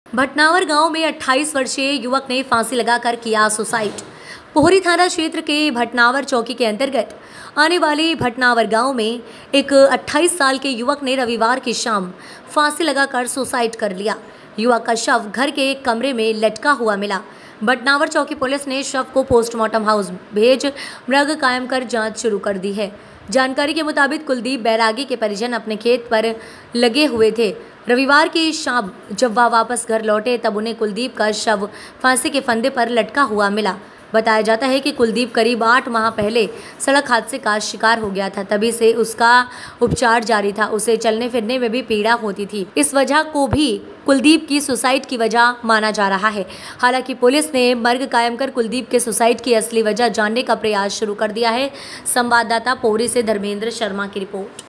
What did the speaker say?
भटनावर गांव में 28 वर्षीय युवक ने फांसी लगाकर किया सुसाइड। पोहरी थाना क्षेत्र के भटनावर चौकी के अंतर्गत आने वाले भटनावर गांव में एक 28 साल के युवक ने रविवार की शाम फांसी लगाकर सुसाइड कर लिया। युवक का शव घर के एक कमरे में लटका हुआ मिला। भटनावर चौकी पुलिस ने शव को पोस्टमार्टम हाउस भेज मृग कायम कर जांच शुरू कर दी है। जानकारी के मुताबिक कुलदीप बैरागी के परिजन अपने खेत पर लगे हुए थे। रविवार की शाम जब वह वापस घर लौटे तब उन्हें कुलदीप का शव फांसी के फंदे पर लटका हुआ मिला। बताया जाता है कि कुलदीप करीब 8 माह पहले सड़क हादसे का शिकार हो गया था। तभी से उसका उपचार जारी था। उसे चलने फिरने में भी पीड़ा होती थी। इस वजह को भी कुलदीप की सुसाइड की वजह माना जा रहा है। हालांकि पुलिस ने मर्ग कायम कर कुलदीप के सुसाइड की असली वजह जानने का प्रयास शुरू कर दिया है। संवाददाता पोहरी से धर्मेंद्र शर्मा की रिपोर्ट।